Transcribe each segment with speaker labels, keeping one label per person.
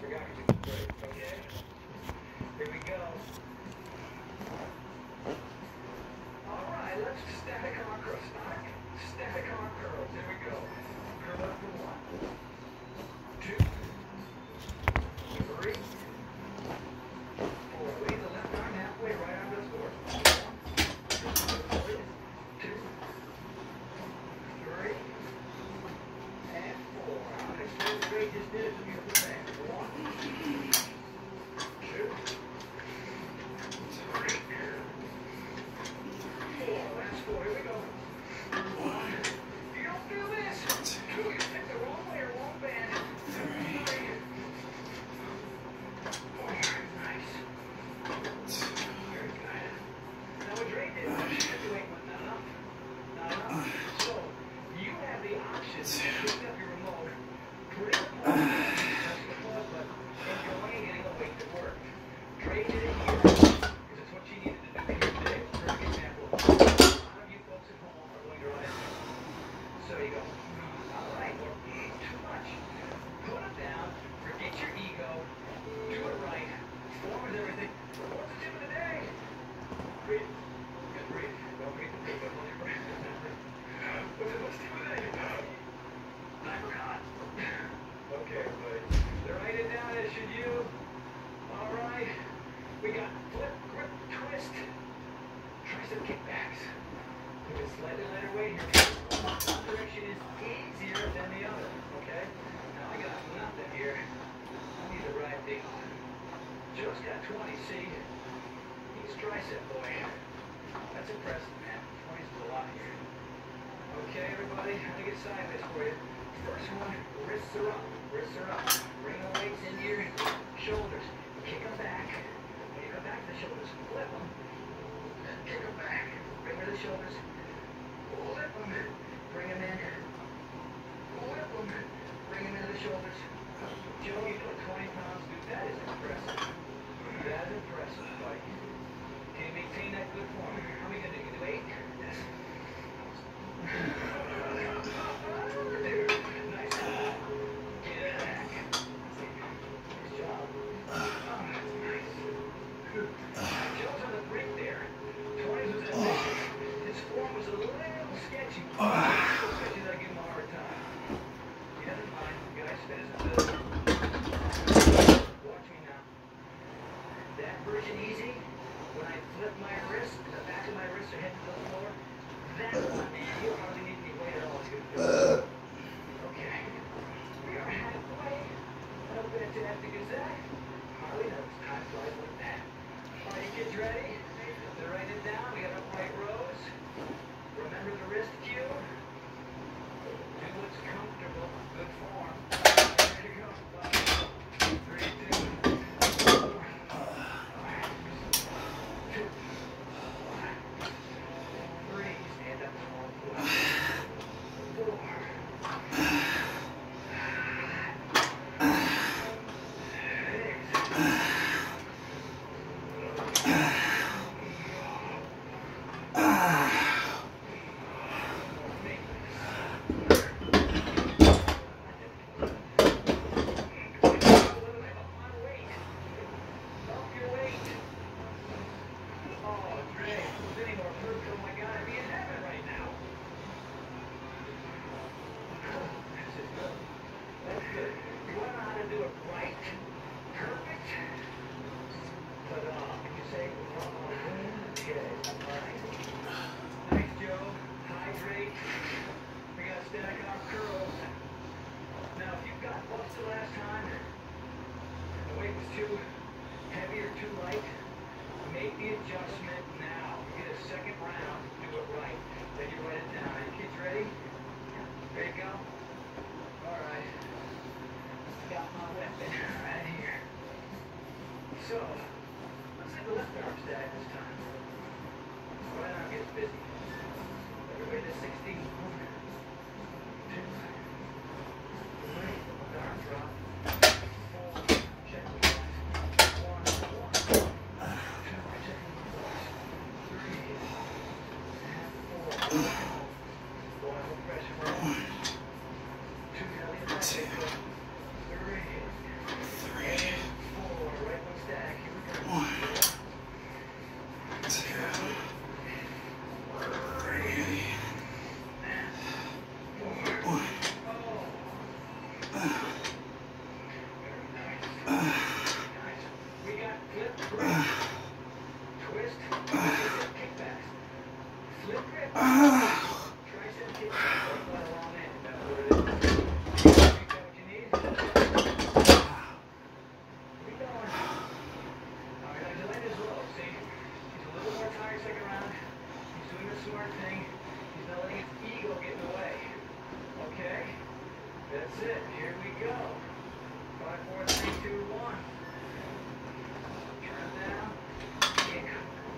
Speaker 1: 2, 3,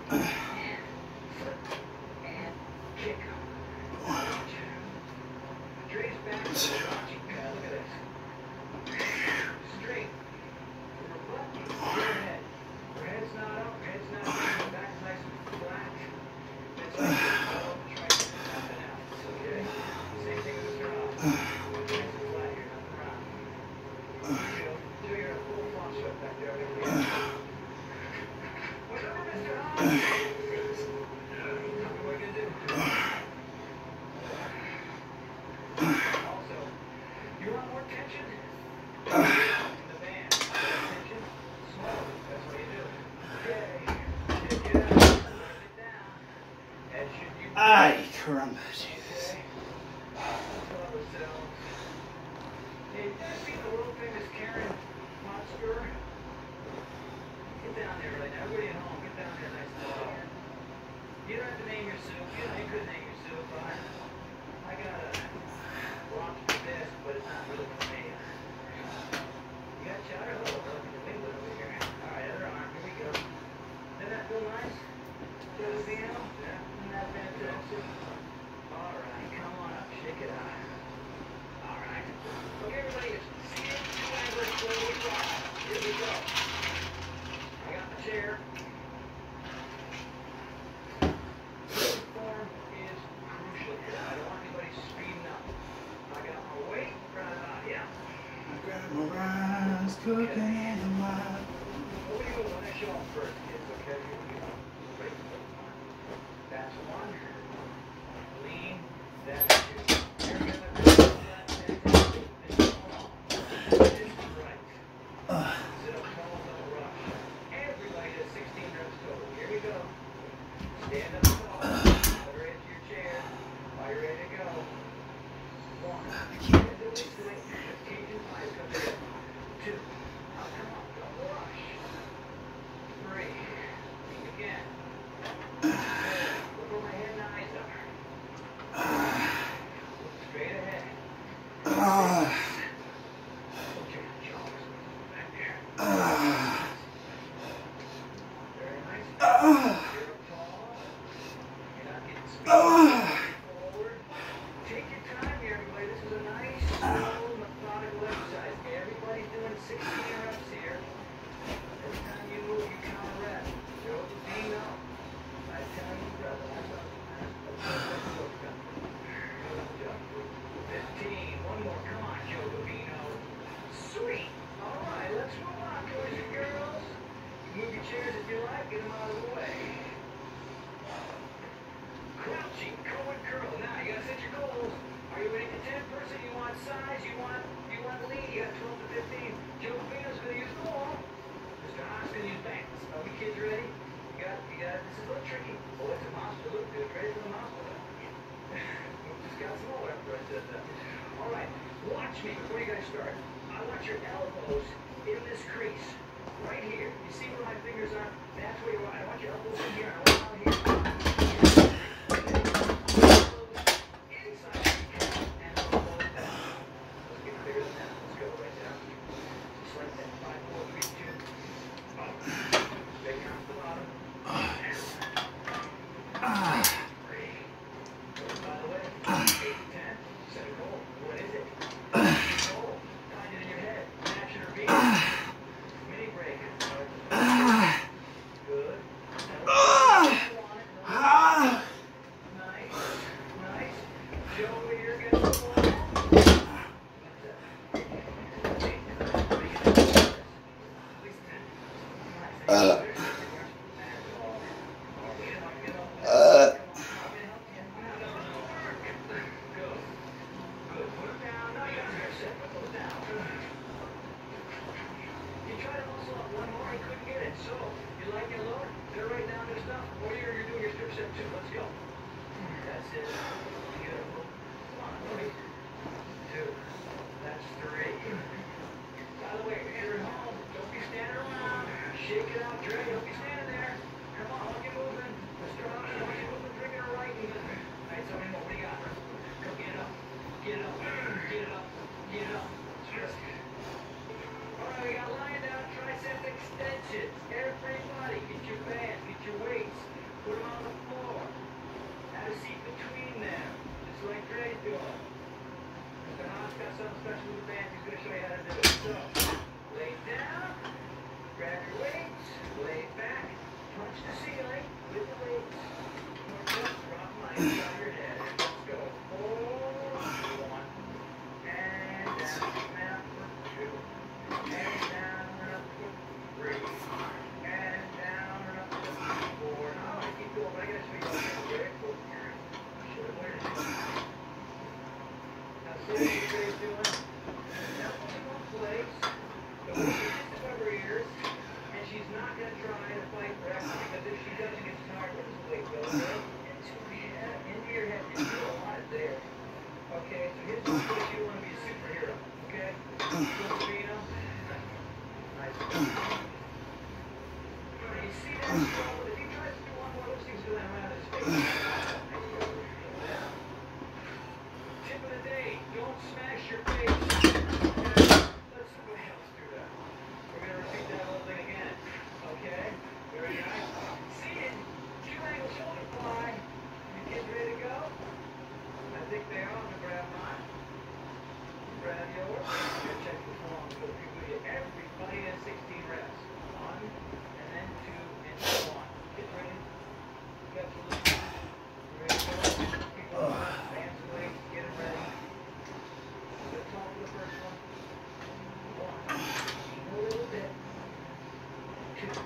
Speaker 1: Ay, caramba, Jesus.
Speaker 2: Get down there right now. Everybody at home, get down there nice and slow. You don't have to name your soup. You know, you could name your soup. I got a lobster bisque, but it's not really for me. You got chowder? Oh, look at the big one over here. All right, other arm. Here we go. Doesn't that feel nice? Filipino? Yeah. Isn't that fantastic? All right, come on up. Shake it out. All right. Okay, everybody, it's seated. Triangle, slowly rock. Here we go. I got my chair. Form is crucial here. I don't want anybody speeding up. I got my weight right about here.
Speaker 1: I got my rice cooking in the wild.
Speaker 2: What do you want to show them first, kids? Okay, here we go. Wait. That's one. Lean. That's two. You're going to do that. This is wrong. This is right. Sit up tall, no rush. Everybody does 16 reps total. Here we go. Stand up tall. Put her into your chair. Are you ready to go? One. Two. Now come on. Don't rush. Three. Again. Look where my head and eyes are. Look straight ahead. Okay, jaws. Back there. Very nice. You're up tall. You're not getting speed. Forward. Take your time here, everybody. This is a nice, slow, methodical exercise. Everybody's doing 16 reps here. Every time you move, you count a rep. Joe Bino. I tell you, brother, that's a good job. 15. One more. Come on, Joe Bino. Sweet. All right, let's move on, boys and girls. Move your chairs if you like. Get them out of the way. Crouching, Cohen curl. Now you gotta set your goals. Are you ready to 10-person? You want size? You want lead? You got 12 to 15. Joe Bino's gonna use the wall. Mr. Haas gonna use banks. Are we kids ready? You got. This is a little tricky. Oh, it's a monster. Look good. Ready for the monster? Just got some more after I said that. All right, watch me before you guys start. I want your elbows in this crease right here. You see where my fingers are? That's where you want. I want your elbows in here. I want out here. Everybody, get your bands, get your weights. Put them on the floor. Have a seat between them, just like Dre's doing. Mr. Haas got something special with the band. He's going to show you how to do it. So, lay down, grab your weights, lay back, punch the ceiling with the weights. Drop mics on your head. Let's go. 4, 1, and down for 2, and down and up for 3, and down and up for 4. Now I keep going, but I gotta show you how to do it. Should have learned it. Now see what you're doing. Now put in one place. The weight is above her ears, and she's not gonna try to fight for effort because if she doesn't get tired, where does the weight go? Into your head, you do a lot there. Okay, so here's what you want to be a superhero. Okay? Filipino. Nice. You see that? If he tries to do one more, those things go around his face. Tip of the day, don't smash your face. Let somebody else do that. We're going to repeat that whole thing again. Okay? Very nice. Seated, 2-angle shoulder fly. Get ready to go? I think they are. I'm going to grab mine. Grab yours. Here, check the form. Go through everybody has 16 reps. 1, and then 2, and 1. Get ready. You got your little. Ready to go? Keep on. Advance the weight. Get it ready. Good talk for the first one. 1. A little bit. 2.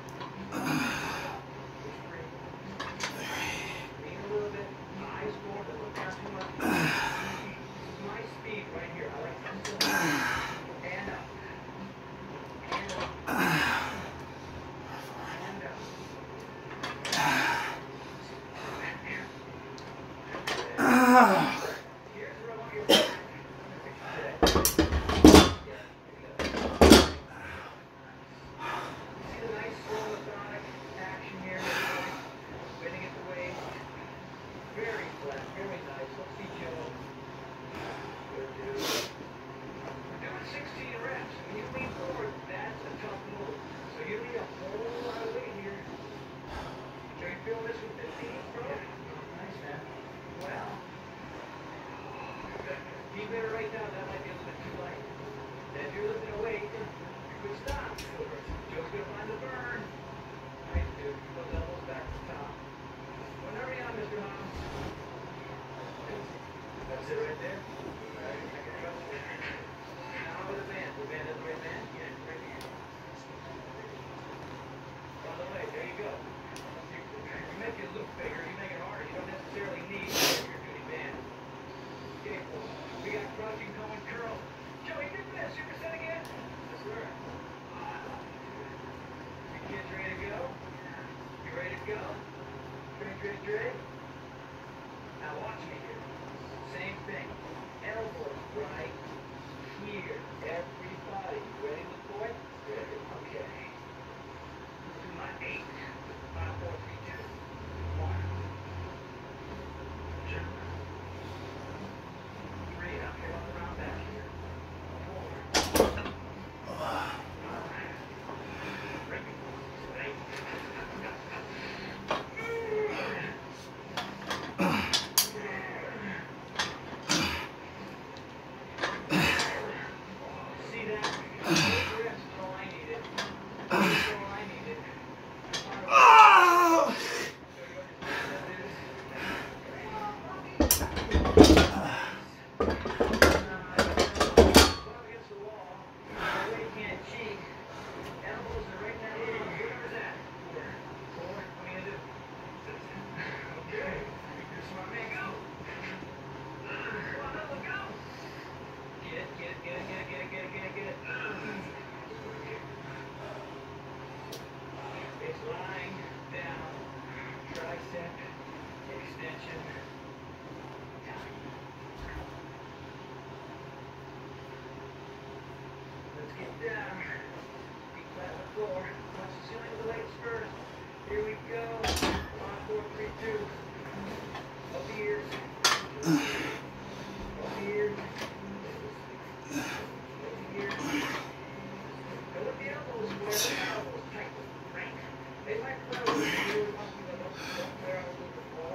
Speaker 2: They might play with you. Don't clear out a little bit more.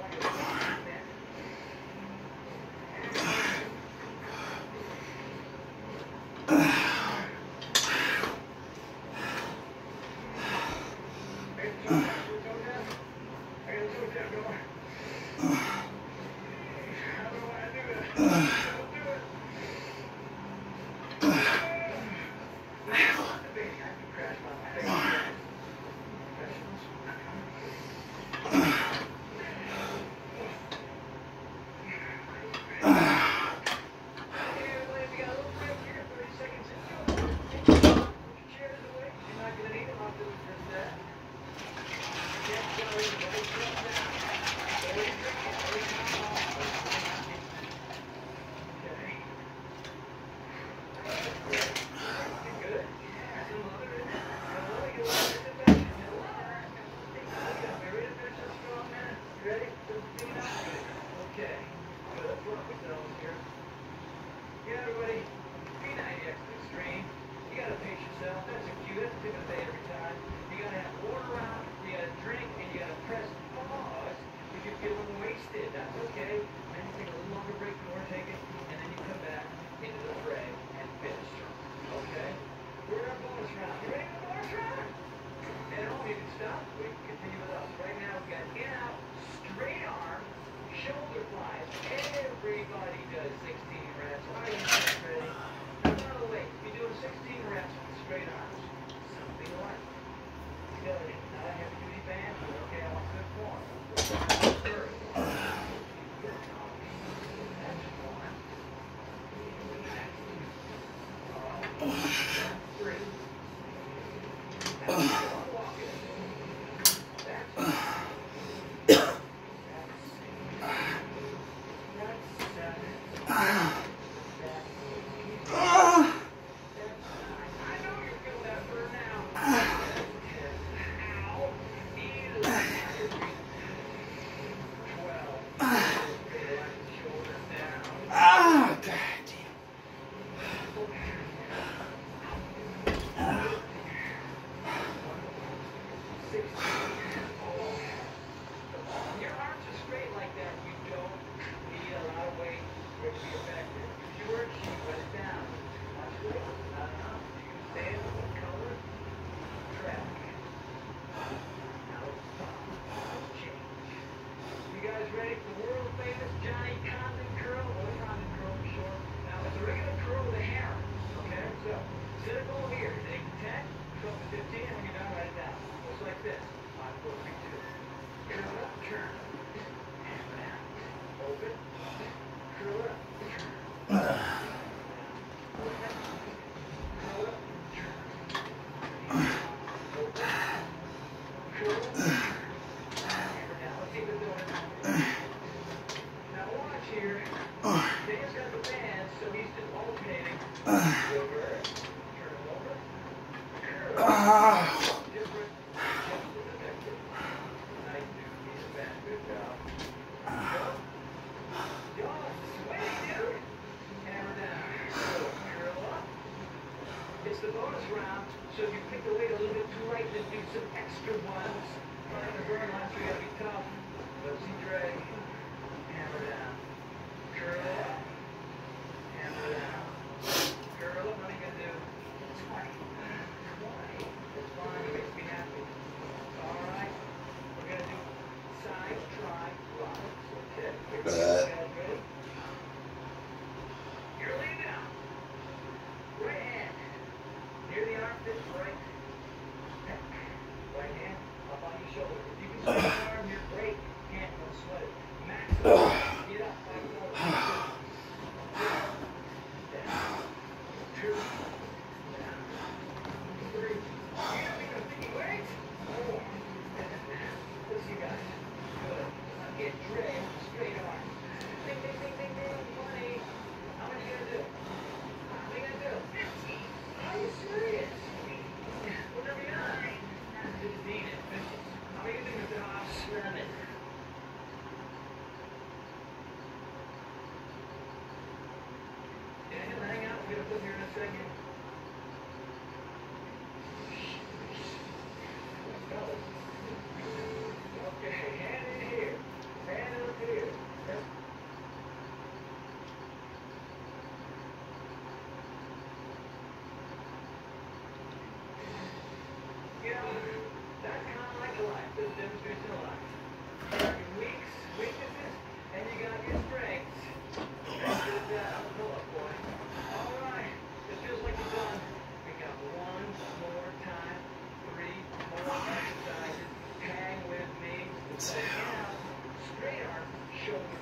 Speaker 2: now, straight arm, shoulder,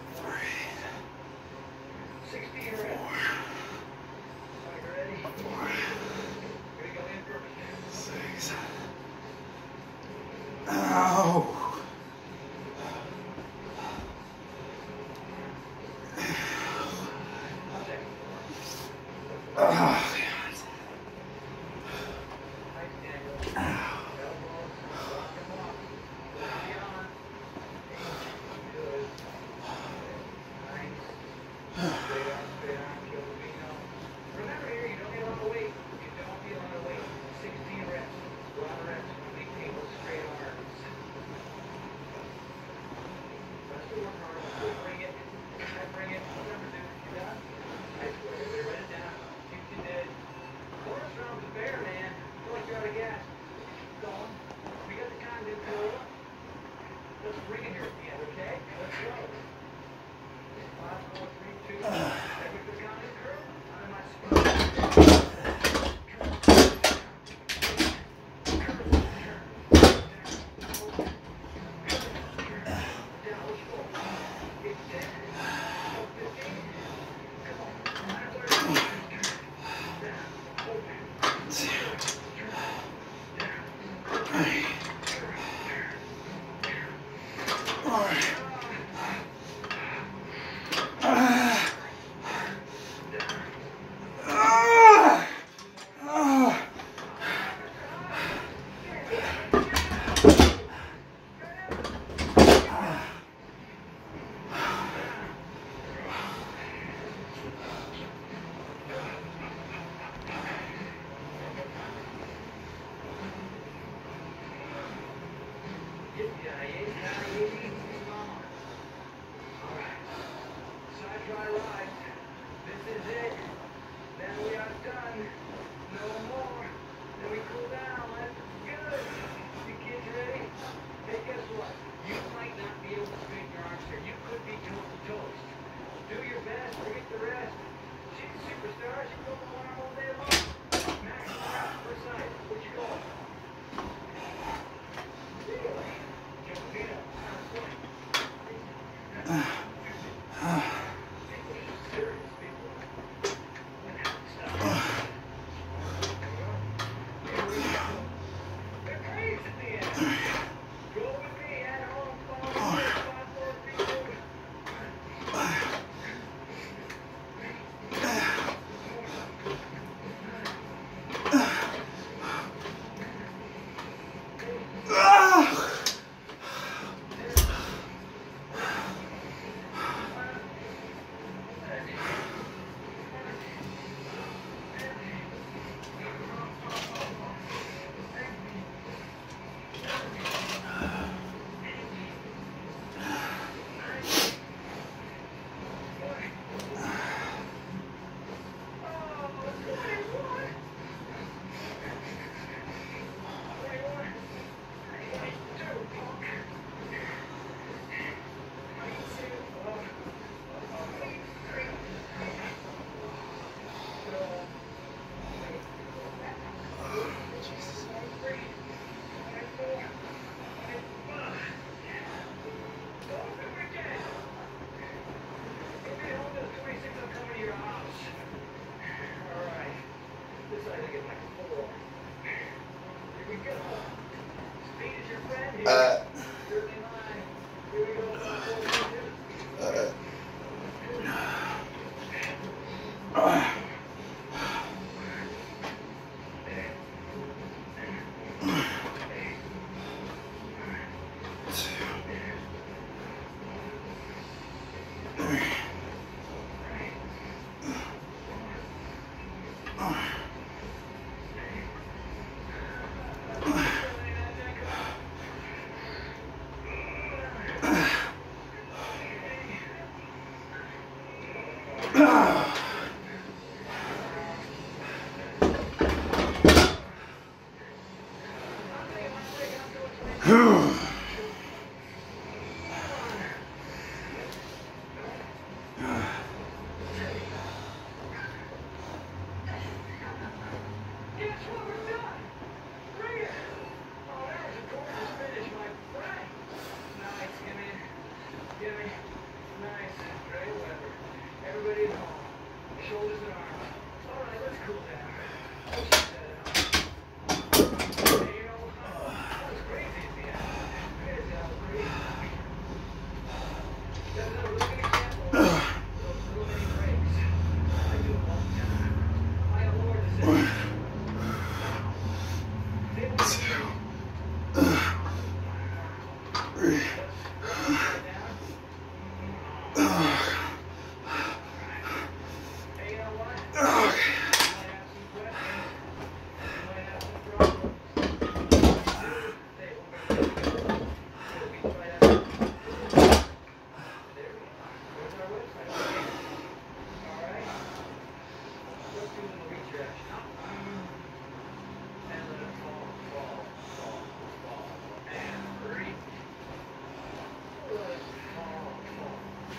Speaker 2: 16 reps. Are you ready? 4. Here we go in first.
Speaker 1: 6. Ow.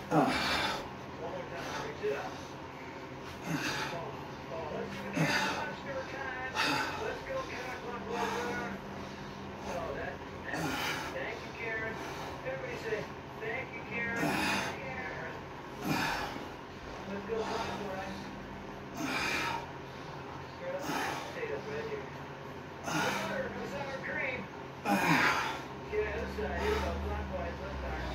Speaker 2: One more time, Harvey, sit up. Fall. Let's do it again. Monster time. Let's go, counterclockwise. Oh, thank you, Karen. Everybody say, thank you, Karen. Karen. Let's go clockwise. Straight up. Potatoes right here. Butter for sour cream. Get other side. Here we go. Clockwise. Left arm.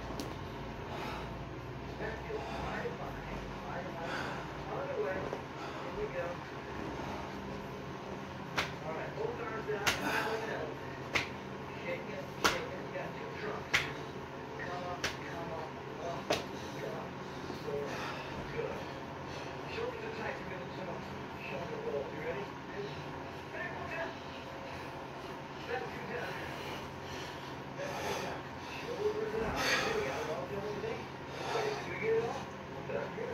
Speaker 2: That feels mighty fine. Mighty fine. Other way. Here we go. All right. Both arms down. Like an elephant. Shake it. Shake it. Got two trunks. Come up. Come up. Up. Come up. Forward. Good. Shoulders are tight. You're going to some shoulder roll. You ready? Back one down. Back two down. Back two down. Shoulders out. There we go. All done with me. Did we get it all? That's good.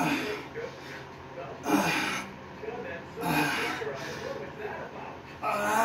Speaker 2: Good. Go. Good, man. So, all right. What was that about?